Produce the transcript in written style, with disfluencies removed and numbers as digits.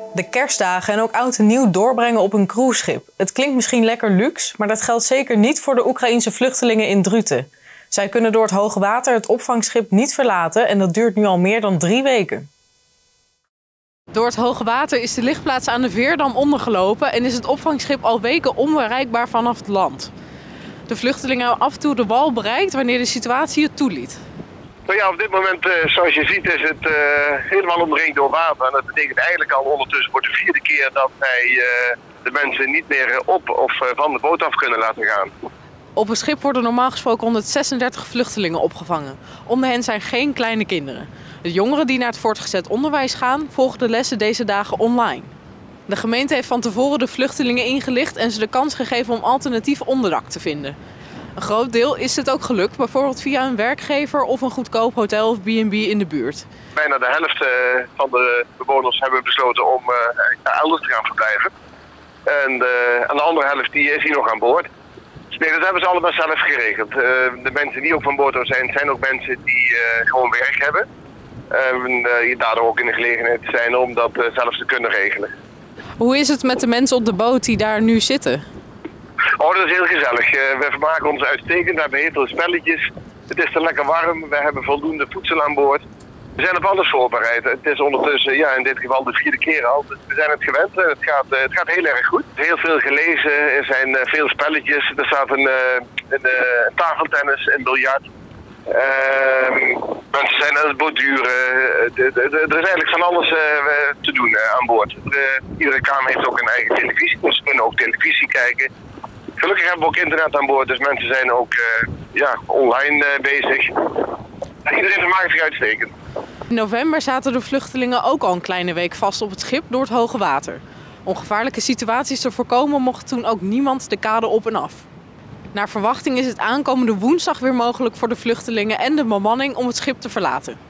De kerstdagen en ook oud en nieuw doorbrengen op een cruiseschip. Het klinkt misschien lekker luxe, maar dat geldt zeker niet voor de Oekraïense vluchtelingen in Druten. Zij kunnen door het hoge water het opvangschip niet verlaten en dat duurt nu al meer dan 3 weken. Door het hoge water is de ligplaats aan de Veerdam ondergelopen en is het opvangschip al weken onbereikbaar vanaf het land. De vluchtelingen hebben af en toe de wal bereikt wanneer de situatie het toeliet. Nou ja, op dit moment, zoals je ziet, is het helemaal omringd door water. En dat betekent eigenlijk al ondertussen voor de 4e keer dat wij de mensen niet meer op of van de boot af kunnen laten gaan. Op het schip worden normaal gesproken 136 vluchtelingen opgevangen. Onder hen zijn geen kleine kinderen. De jongeren die naar het voortgezet onderwijs gaan, volgen de lessen deze dagen online. De gemeente heeft van tevoren de vluchtelingen ingelicht en ze de kans gegeven om alternatief onderdak te vinden. Een groot deel is het ook gelukt, bijvoorbeeld via een werkgever of een goedkoop hotel of B&B in de buurt. Bijna de helft van de bewoners hebben besloten om elders te gaan verblijven. En de andere helft die is hier nog aan boord. Nee, dat hebben ze allemaal zelf geregeld. De mensen die ook van boord zijn ook mensen die gewoon werk hebben. En daardoor ook in de gelegenheid zijn om dat zelf te kunnen regelen. Hoe is het met de mensen op de boot die daar nu zitten? Oh, dat is heel gezellig. We vermaken ons uitstekend. We hebben heel veel spelletjes. Het is er lekker warm. We hebben voldoende voedsel aan boord. We zijn op alles voorbereid. Het is ondertussen, ja, in dit geval de 4e keer al. We zijn het gewend. Het gaat heel erg goed. Heel veel gelezen. Er zijn veel spelletjes. Er staat een tafeltennis, een biljart. Mensen zijn aan het borduren. Er is eigenlijk van alles te doen aan boord. Iedere kamer heeft ook een eigen televisie. Dus ze kunnen ook televisie kijken. Gelukkig hebben we ook internet aan boord. Dus mensen zijn ook online bezig. Iedereen vermaakt zich uitstekend. In november zaten de vluchtelingen ook al een kleine week vast op het schip door het hoge water. Om gevaarlijke situaties te voorkomen mocht toen ook niemand de kade op en af. Naar verwachting is het aankomende woensdag weer mogelijk voor de vluchtelingen en de bemanning om het schip te verlaten.